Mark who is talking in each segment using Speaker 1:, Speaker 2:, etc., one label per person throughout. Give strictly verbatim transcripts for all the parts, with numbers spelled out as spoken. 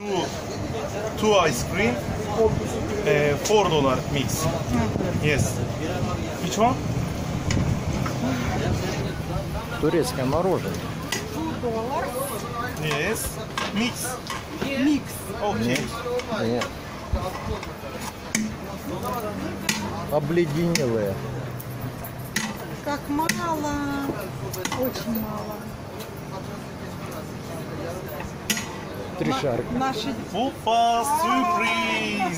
Speaker 1: Two, two ice cream, uh, four dollar mix. Yes. Which one?
Speaker 2: Турецкое мороженое.
Speaker 1: Yes. Mix.
Speaker 3: Микс.
Speaker 1: Okay.
Speaker 2: Нет. Обледенелые.
Speaker 3: Как мало. Очень мало.
Speaker 2: Три шарика.
Speaker 3: Наши...
Speaker 1: Опа, сюрприз!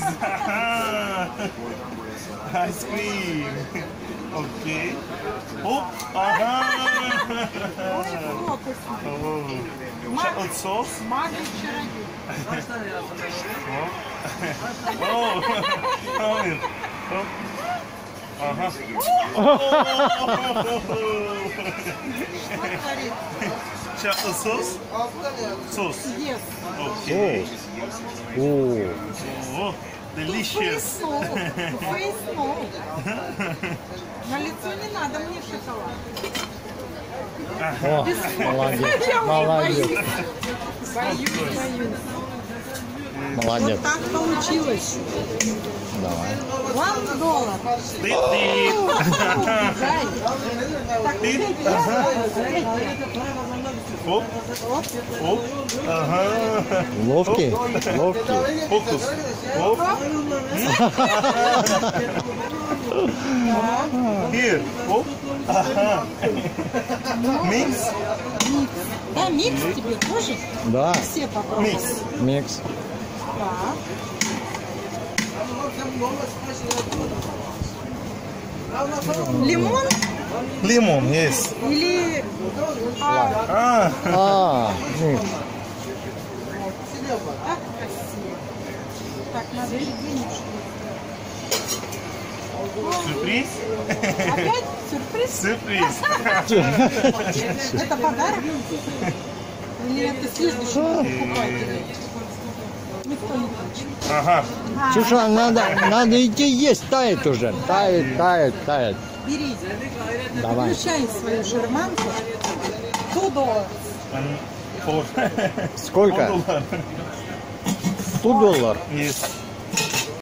Speaker 1: Ice cream. Окей. Оп, ага.
Speaker 3: Фокус.
Speaker 1: Chocolate sauce.
Speaker 3: Магия чародей.
Speaker 1: О, Амир. Оп. Ага. Chocolate sauce. Sauce.
Speaker 3: Yes.
Speaker 1: Окей.
Speaker 2: О,
Speaker 1: О, delicious.
Speaker 3: Фейс ноу. На лицо не надо мне шоколад.
Speaker 2: о, молодец,
Speaker 3: Я уже
Speaker 2: молодец,
Speaker 3: боюсь. Боюсь, боюсь.
Speaker 2: молодец.
Speaker 3: Вот так получилось.
Speaker 2: Давай.
Speaker 3: One доллар.
Speaker 1: Ти-ти.
Speaker 3: Дай. Так,
Speaker 1: Ти.
Speaker 3: я-
Speaker 1: Ага. Оп, оп. Ага.
Speaker 2: Ловкий, ловкий.
Speaker 1: Фокус. Оп. Here. Оп. Ага. Микс.
Speaker 3: Да, микс тебе тоже?
Speaker 2: Да,
Speaker 3: Все попробуй.
Speaker 1: Микс.
Speaker 2: микс.
Speaker 3: Так. Лимон
Speaker 1: Лимон, yes.
Speaker 3: или... А,
Speaker 1: А,
Speaker 2: А, микс.
Speaker 3: так красиво. Так, надо и денежки.
Speaker 1: сюрприз.
Speaker 3: Опять сюрприз?
Speaker 1: Сюрприз.
Speaker 3: Это подарок? Или это следующий покупатель? Никто не хочет.
Speaker 1: Ага.
Speaker 2: Чуша, надо, надо идти есть, тает уже. Тает, тает, тает.
Speaker 3: Бери.
Speaker 2: Давай.
Speaker 3: Включай свою шарманку. Two dollars.
Speaker 1: Four.
Speaker 2: Сколько?
Speaker 1: Four dollar.
Speaker 2: Сто долларов.
Speaker 1: Yes.